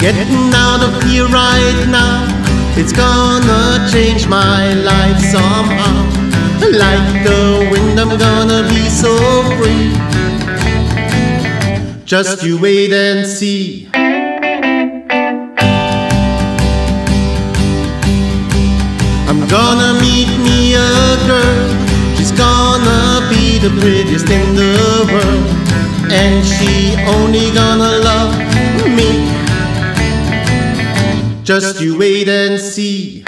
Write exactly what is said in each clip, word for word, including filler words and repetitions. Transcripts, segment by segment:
Getting out of here right now, it's gonna change my life somehow. Like the wind, I'm gonna be so free. Just you wait and see. I'm gonna meet me a girl. She's gonna be the prettiest in the world, and she only gonna love me. Just you wait and see.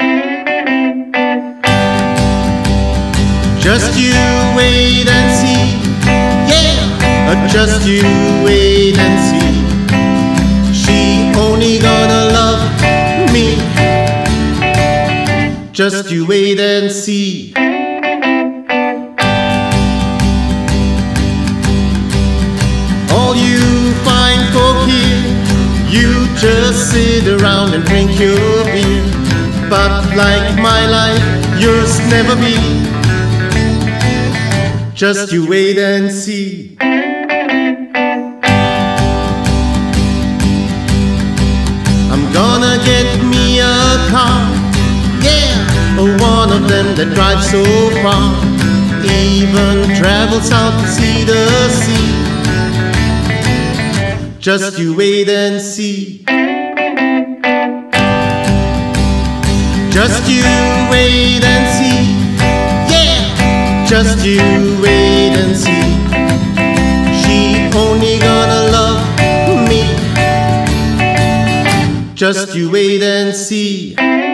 Just you wait and see. Yeah, just you wait and see. She only gonna love me. Just you wait and see. All you fine folk here, you just sit around and drink your beer. But like my life, yours never be. Just you wait and see. I'm gonna get me a car, yeah, one of them that drives so far, even travels out to see the sea. Just you wait and see. Just you wait and see. Yeah, just you wait and see. She only gonna love me. Just you wait and see.